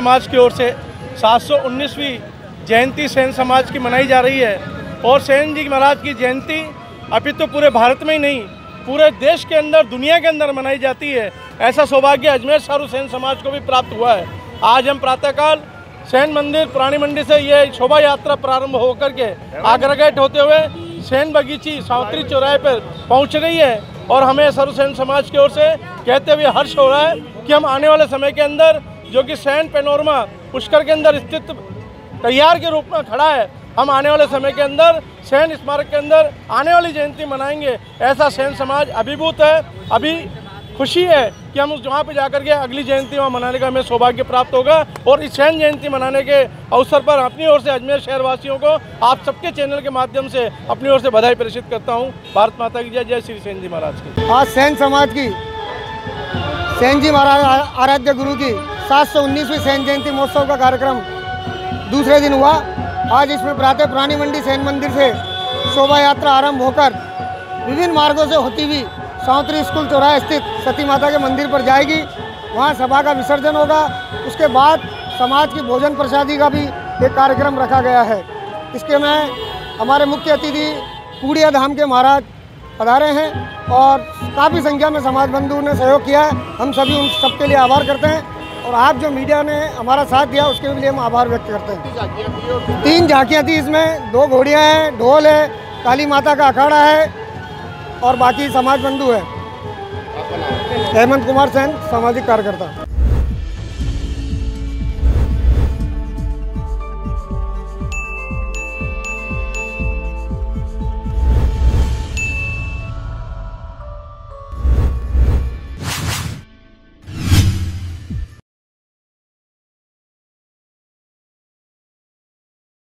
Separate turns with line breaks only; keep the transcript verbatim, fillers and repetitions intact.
समाज की ओर से सात सौ उन्नीसवीं जयंती सेन समाज की मनाई जा रही है। और सेन जी महाराज की जयंती अभी तो पूरे भारत में ही नहीं, पूरे देश के अंदर, दुनिया के अंदर मनाई जाती है। ऐसा सौभाग्य अजमेर शाहरुख सेन समाज को भी प्राप्त हुआ है। आज हम प्रातःकाल सेन मंदिर पुरानी मंडी से ये शोभा यात्रा प्रारंभ होकर के आगरा गेट होते हुए सेन बगीची सावत्री चौराहे पर पहुंच रही है। और हमें शाहरुख सेन समाज की ओर से कहते हुए हर्ष हो रहा है कि हम आने वाले समय के अंदर, जो कि सेन पैनोरमा पुष्कर के अंदर स्थित तैयार के रूप में खड़ा है, हम आने वाले समय के अंदर सेन स्मारक के अंदर आने वाली जयंती मनाएंगे। ऐसा सेन समाज अभिभूत है। अभी खुशी है कि हम उस वहाँ पे जाकर के अगली जयंती वहाँ मनाने का हमें सौभाग्य प्राप्त होगा। और इस सेन जयंती मनाने के अवसर पर अपनी ओर से अजमेर शहर वासियों को आप सबके चैनल के माध्यम से अपनी ओर से बधाई प्रेषित करता हूँ। भारत माता की जय। जय श्री सेन जी महाराज की।
आज सेन समाज की, सेन जी महाराज आराध्य गुरु की सात सौ उन्नीसवीं सेन जयंती महोत्सव का कार्यक्रम दूसरे दिन हुआ। आज इसमें प्रातः पुरानी मंडी सेन मंदिर से शोभा यात्रा आरंभ होकर विभिन्न मार्गों से होती हुई सावत्री स्कूल चौराहे स्थित सती माता के मंदिर पर जाएगी। वहां सभा का विसर्जन होगा। उसके बाद समाज की भोजन प्रसादी का भी एक कार्यक्रम रखा गया है। इसके में हमारे मुख्य अतिथि कूड़िया धाम के महाराज पधारे हैं और काफ़ी संख्या में समाज बंधुओं ने सहयोग किया है। हम सभी उन सबके लिए आभार करते हैं। और आप जो मीडिया ने हमारा साथ दिया उसके लिए हम आभार व्यक्त करते हैं। तीन झांकियाँ थी, इसमें दो घोड़ियाँ हैं, ढोल है, काली माता का अखाड़ा है और बाकी समाज बंधु है। हेमंत कुमार सेन, सामाजिक कार्यकर्ता।